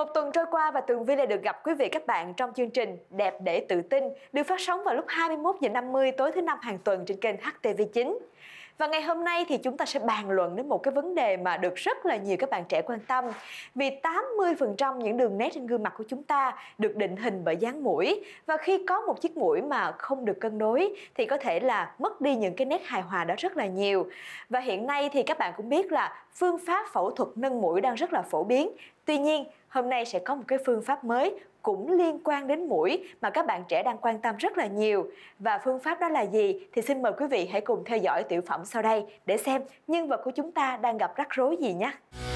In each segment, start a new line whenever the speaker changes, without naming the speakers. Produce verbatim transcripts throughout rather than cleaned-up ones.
Một tuần trôi qua và Tường Vi lại được gặp quý vị các bạn trong chương trình Đẹp để tự tin được phát sóng vào lúc hai mươi mốt giờ năm mươi tối thứ năm hàng tuần trên kênh H T V chín. Và ngày hôm nay thì chúng ta sẽ bàn luận đến một cái vấn đề mà được rất là nhiều các bạn trẻ quan tâm. Vì tám mươi phần trăm những đường nét trên gương mặt của chúng ta được định hình bởi dáng mũi. Và khi có một chiếc mũi mà không được cân đối thì có thể là mất đi những cái nét hài hòa đó rất là nhiều. Và hiện nay thì các bạn cũng biết là phương pháp phẫu thuật nâng mũi đang rất là phổ biến. Tuy nhiên, hôm nay sẽ có một cái phương pháp mới cũng liên quan đến mũi mà các bạn trẻ đang quan tâm rất là nhiều. Và phương pháp đó là gì thì xin mời quý vị hãy cùng theo dõi tiểu phẩm sau đây để xem nhân vật của chúng ta đang gặp rắc rối gì nhé.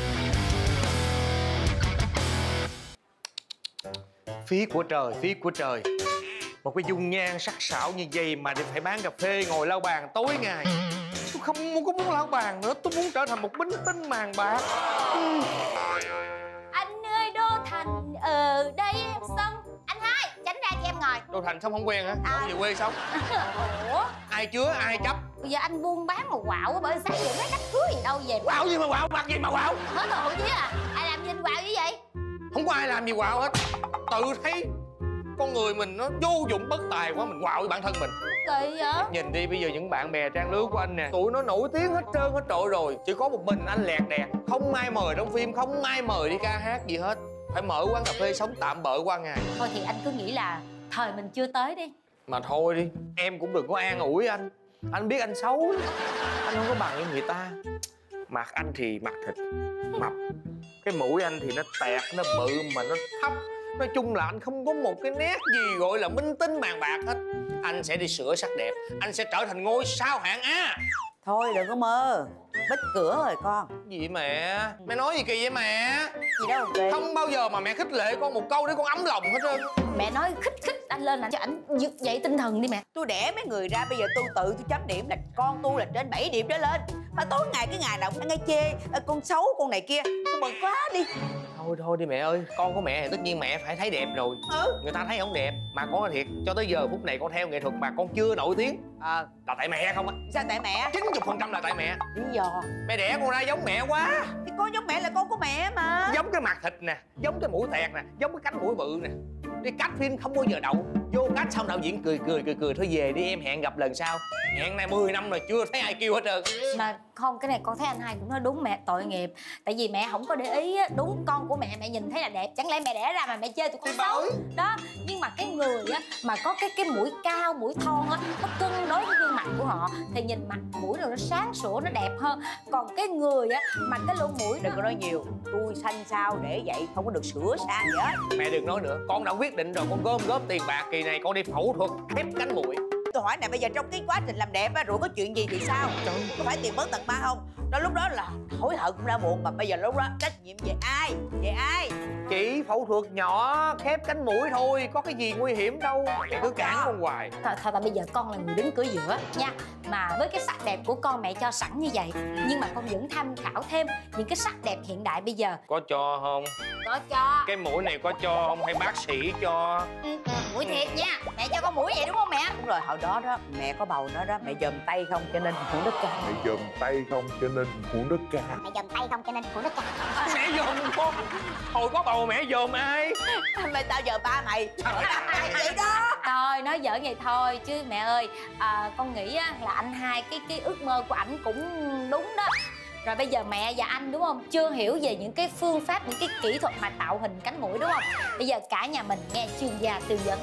Phí của trời, phí của trời. Một cái dung nhan sắc sảo như vậy mà phải bán cà phê ngồi lau bàn tối ngày. Tôi không muốn có muốn lau bàn nữa, tôi muốn trở thành một bính tinh màn bạc. uhm.
Anh ơi Đô Thành ở đây xong. Anh hai, tránh ra cho em ngồi.
Đô Thành sống không quen hả?
À.
Không về quê sống.
Ủa?
Ai chứa, ai chấp?
Bây giờ anh buôn bán mà quạo quá, bởi sáng giờ mấy cách cưới gì đâu về.
Quạo gì mà quạo, mặt gì mà quạo?
Hết rồi chứ à, ai làm gì anh quạo như vậy?
Không có ai làm gì quạo hết. Tự thấy con người mình nó vô dụng bất tài quá, mình quạo với bản thân mình.
Kỳ vậy?
Nhìn đi, bây giờ những bạn bè trang lứa của anh nè, tụi nó nổi tiếng hết trơn hết trội rồi. Chỉ có một mình anh lẹt đẹt, không ai mời trong phim, không ai mời đi ca hát gì hết. Phải mở quán cà phê sống tạm bợ qua ngày.
Thôi thì anh cứ nghĩ là thời mình chưa tới đi.
Mà thôi đi, em cũng đừng có an ủi anh. Anh biết anh xấu lắm. Anh không có bằng như người ta. Mặt anh thì mặt thịt mập, cái mũi anh thì nó tẹt, nó bự mà nó thấp. Nói chung là anh không có một cái nét gì gọi là minh tinh màn bạc hết. Anh sẽ đi sửa sắc đẹp, anh sẽ trở thành ngôi sao hạng A.
Thôi đừng có mơ, bít cửa rồi con.
Gì vậy mẹ? Mẹ nói gì kỳ vậy mẹ?
Gì đâu kỳ.
Không bao giờ mà mẹ khích lệ con một câu để con ấm lòng hết trơn.
Mẹ nói khích khích anh lên là cho anh giật dậy tinh thần đi mẹ.
Tôi đẻ mấy người ra, bây giờ tôi tự tôi chấm điểm là con tôi là trên bảy điểm trở lên. Mà tối ngày cái ngày nào cũng nghe chê con xấu con này kia, tôi bực quá đi.
Thôi thôi đi mẹ ơi, con của mẹ thì tất nhiên mẹ phải thấy đẹp rồi.
Ừ.
Người ta thấy không đẹp. Mà con nói thiệt, cho tới giờ phút này con theo nghệ thuật mà con chưa nổi tiếng.
Ờ.
Là tại mẹ không á?
Sao tại mẹ?
chín mươi phần trăm là tại mẹ.
Lý do?
Mẹ đẻ con ra giống mẹ quá.
Thì con giống mẹ là con của mẹ mà.
Giống cái mặt thịt nè, giống cái mũi tẹt nè, giống cái cánh mũi bự nè. Đi cắt phim không bao giờ đậu. Vô cắt xong đạo diễn cười cười cười cười thôi về đi em, hẹn gặp lần sau. Hẹn này mười năm rồi chưa thấy ai kêu hết trơn.
Mà không, cái này con thấy anh hai cũng nói đúng mẹ, tội nghiệp. Tại vì mẹ không có để ý á, đúng con của mẹ mẹ nhìn thấy là đẹp, chẳng lẽ mẹ đẻ ra mà mẹ chê tụi con xấu đó. Nhưng mà cái người á mà có cái cái mũi cao, mũi thon á, nó cân đối với gương mặt của họ thì nhìn mặt mũi rồi nó sáng sủa, nó đẹp hơn. Còn cái người á mà cái lỗ mũi
đừng có nói nhiều, tôi xanh sao để vậy, không có được sửa sang gì hết.
Mẹ đừng nói nữa, con đã quyết định rồi, con gom góp tiền bạc kỳ này con đi phẫu thuật ghép cánh mũi.
Tôi hỏi này, bây giờ trong cái quá trình làm đẹp á, rồi có chuyện gì thì sao? Trời, có phải tiền mất tật mang không? Đó lúc đó là hối hận cũng đã muộn, mà bây giờ lúc đó trách nhiệm về ai? Về ai?
Chỉ phẫu thuật nhỏ khép cánh mũi thôi, có cái gì nguy hiểm đâu. Mẹ cứ cản con hoài.
Thôi, thôi tại bây giờ con là người đứng cửa giữa nha. Mà với cái sắc đẹp của con mẹ cho sẵn như vậy, nhưng mà con vẫn tham khảo thêm những cái sắc đẹp hiện đại bây giờ.
Có cho không?
Có cho.
Cái mũi này có cho không hay bác sĩ cho?
Ừ, mũi thiệt nha. Mẹ cho con mũi vậy đúng không mẹ?
Đúng rồi, hồi đó đó mẹ có bầu nó đó, mẹ dòm tay không cho nên hưởng đất ca.
Mẹ dòm tay không cho nên hưởng đất ca.
Mẹ dòm tay không cho nên hưởng đất ca.
Mẹ dòm con. Hồi có bầu mẹ dòm ai?
Mày tao giờ ba mày. Ai vậy đó?
Thôi nói giỡn vậy thôi chứ mẹ ơi, à, con nghĩ á, là anh hai cái cái ước mơ của ảnh cũng đúng đó. Rồi bây giờ mẹ và anh đúng không, chưa hiểu về những cái phương pháp, những cái kỹ thuật mà tạo hình cánh mũi đúng không? Bây giờ cả nhà mình nghe chuyên gia tư vấn.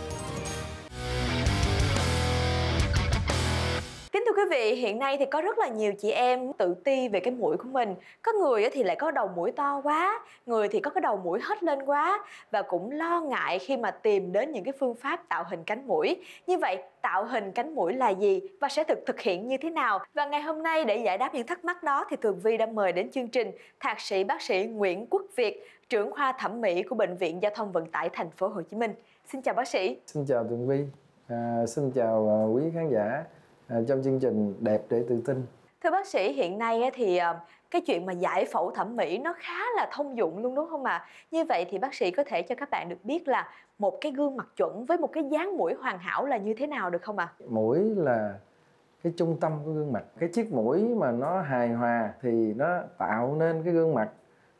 Kính thưa quý vị, hiện nay thì có rất là nhiều chị em tự ti về cái mũi của mình. Có người thì lại có đầu mũi to quá, người thì có cái đầu mũi hất lên quá và cũng lo ngại khi mà tìm đến những cái phương pháp tạo hình cánh mũi. Như vậy, tạo hình cánh mũi là gì và sẽ thực thực hiện như thế nào? Và ngày hôm nay để giải đáp những thắc mắc đó thì Tường Vi đã mời đến chương trình Thạc sĩ bác sĩ Nguyễn Quốc Việt, trưởng khoa thẩm mỹ của Bệnh viện Giao thông Vận tải Thành phố Hồ Chí Minh. Xin chào bác sĩ.
Xin chào Tường Vi, à, xin chào quý khán giả à, trong chương trình Đẹp để tự tin.
Thưa bác sĩ, hiện nay thì cái chuyện mà giải phẫu thẩm mỹ nó khá là thông dụng luôn đúng không ạ? Như vậy thì bác sĩ có thể cho các bạn được biết là một cái gương mặt chuẩn với một cái dáng mũi hoàn hảo là như thế nào được không ạ?
Mũi là cái trung tâm của gương mặt. Cái chiếc mũi mà nó hài hòa thì nó tạo nên cái gương mặt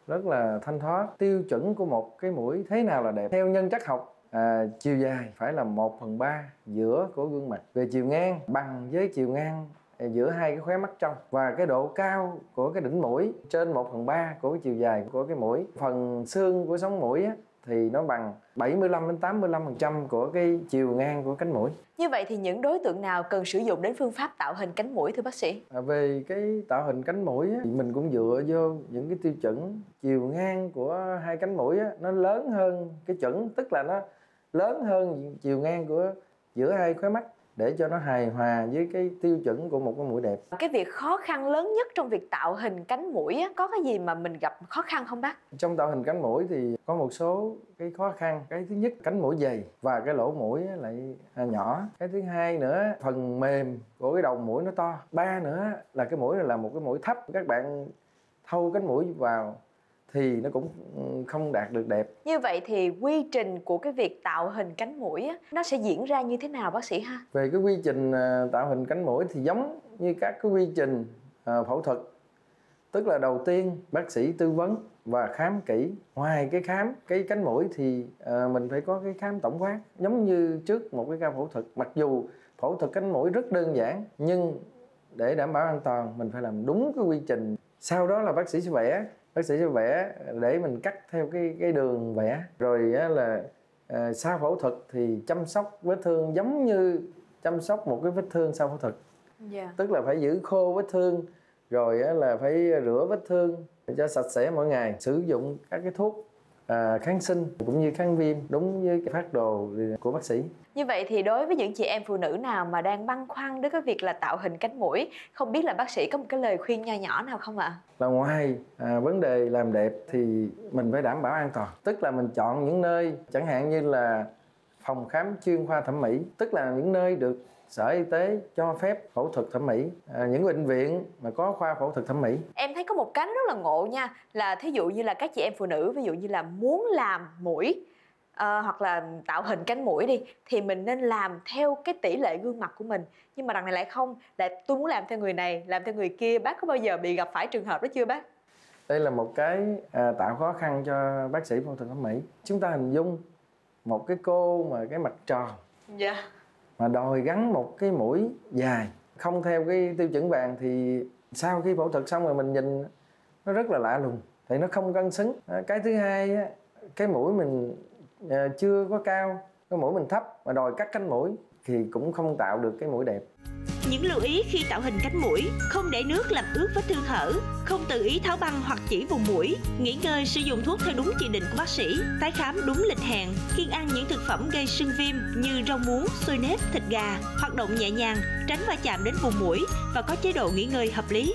rất là thanh thoát. Tiêu chuẩn của một cái mũi thế nào là đẹp? Theo nhân chất học, à, chiều dài phải là một phần ba giữa của gương mặt. Về chiều ngang bằng với chiều ngang giữa hai cái khóe mắt trong, và cái độ cao của cái đỉnh mũi trên một phần ba của cái chiều dài của cái mũi. Phần xương của sống mũi á, thì nó bằng bảy mươi lăm đến tám mươi lăm phần trăm của cái chiều ngang của cánh mũi.
Như vậy thì những đối tượng nào cần sử dụng đến phương pháp tạo hình cánh mũi thưa bác sĩ?
À, về cái tạo hình cánh mũi á, thì mình cũng dựa vô những cái tiêu chuẩn chiều ngang của hai cánh mũi á, nó lớn hơn cái chuẩn, tức là nó lớn hơn chiều ngang của giữa hai khóe mắt để cho nó hài hòa với cái tiêu chuẩn của một cái mũi đẹp.
Cái việc khó khăn lớn nhất trong việc tạo hình cánh mũi á, có cái gì mà mình gặp khó khăn không bác?
Trong tạo hình cánh mũi thì có một số cái khó khăn. Cái thứ nhất, cánh mũi dày và cái lỗ mũi lại nhỏ. Cái thứ hai nữa, phần mềm của cái đầu mũi nó to. Ba nữa là cái mũi này là một cái mũi thấp. Các bạn thâu cánh mũi vào thì nó cũng không đạt được đẹp.
Như vậy thì quy trình của cái việc tạo hình cánh mũi á, nó sẽ diễn ra như thế nào bác sĩ ha?
Về cái quy trình tạo hình cánh mũi thì giống như các cái quy trình phẫu thuật. Tức là đầu tiên bác sĩ tư vấn và khám kỹ. Ngoài cái khám cái cánh mũi thì mình phải có cái khám tổng quát. Giống như trước một cái ca phẫu thuật, mặc dù phẫu thuật cánh mũi rất đơn giản, nhưng để đảm bảo an toàn mình phải làm đúng cái quy trình. Sau đó là bác sĩ sẽ vẽ. Bác sĩ sẽ vẽ để mình cắt theo cái cái đường vẽ. Rồi á, là à, sau phẫu thuật thì chăm sóc vết thương giống như chăm sóc một cái vết thương sau phẫu thuật.
Yeah.
Tức là phải giữ khô vết thương, rồi á, là phải rửa vết thương cho sạch sẽ mỗi ngày. Sử dụng các cái thuốc à, kháng sinh cũng như kháng viêm đúng với cái phác đồ của bác sĩ.
Như vậy thì đối với những chị em phụ nữ nào mà đang băn khoăn đến cái việc là tạo hình cánh mũi, không biết là bác sĩ có một cái lời khuyên nho nhỏ nào không ạ?
Là ngoài à, vấn đề làm đẹp thì mình phải đảm bảo an toàn. Tức là mình chọn những nơi chẳng hạn như là phòng khám chuyên khoa thẩm mỹ, tức là những nơi được Sở Y tế cho phép phẫu thuật thẩm mỹ, à, những bệnh viện mà có khoa phẫu thuật thẩm mỹ.
Em thấy có một cái rất là ngộ nha, là thí dụ như là các chị em phụ nữ, ví dụ như là muốn làm mũi à, hoặc là tạo hình cánh mũi đi, thì mình nên làm theo cái tỷ lệ gương mặt của mình. Nhưng mà đằng này lại không, lại tôi muốn làm theo người này, làm theo người kia. Bác có bao giờ bị gặp phải trường hợp đó chưa bác?
Đây là một cái à, tạo khó khăn cho bác sĩ phẫu thuật thẩm mỹ. Chúng ta hình dung một cái cô mà cái mặt tròn,
Dạ.
mà đòi gắn một cái mũi dài không theo cái tiêu chuẩn vàng thì sau khi phẫu thuật xong rồi mình nhìn nó rất là lạ lùng, thì nó không cân xứng. Cái thứ hai á, cái mũi mình à, chưa có cao, cái mũi mình thấp mà đòi cắt cánh mũi thì cũng không tạo được cái mũi đẹp.
Những lưu ý khi tạo hình cánh mũi: không để nước làm ướt vết thương hở, không tự ý tháo băng hoặc chỉ vùng mũi, nghỉ ngơi sử dụng thuốc theo đúng chỉ định của bác sĩ, tái khám đúng lịch hẹn, kiêng ăn những thực phẩm gây sưng viêm như rau muống, xôi nếp, thịt gà, hoạt động nhẹ nhàng, tránh va chạm đến vùng mũi và có chế độ nghỉ ngơi hợp lý.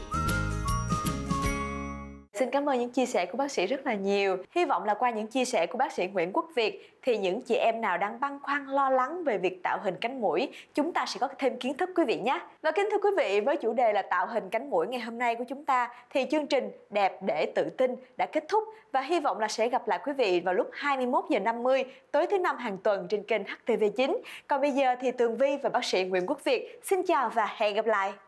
Xin cảm ơn những chia sẻ của bác sĩ rất là nhiều. Hy vọng là qua những chia sẻ của bác sĩ Nguyễn Quốc Việt thì những chị em nào đang băn khoăn lo lắng về việc tạo hình cánh mũi, chúng ta sẽ có thêm kiến thức quý vị nhé. Và kính thưa quý vị, với chủ đề là tạo hình cánh mũi ngày hôm nay của chúng ta thì chương trình Đẹp để tự tin đã kết thúc, và hy vọng là sẽ gặp lại quý vị vào lúc hai mươi mốt giờ năm mươi tối thứ năm hàng tuần trên kênh H T V chín. Còn bây giờ thì Tường Vi và bác sĩ Nguyễn Quốc Việt xin chào và hẹn gặp lại.